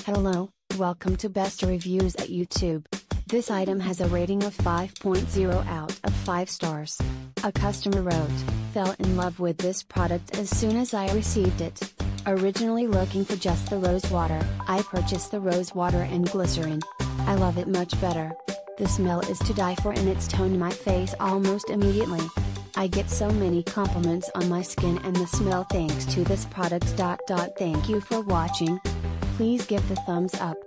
Hello, welcome to Best Reviews at YouTube. This item has a rating of 5.0 out of 5 stars. A customer wrote, "Fell in love with this product as soon as I received it. Originally looking for just the rose water, I purchased the rose water and glycerin. I love it much better. The smell is to die for and it's toned my face almost immediately. I get so many compliments on my skin and the smell thanks to this product. Thank you for watching. Please give the thumbs up.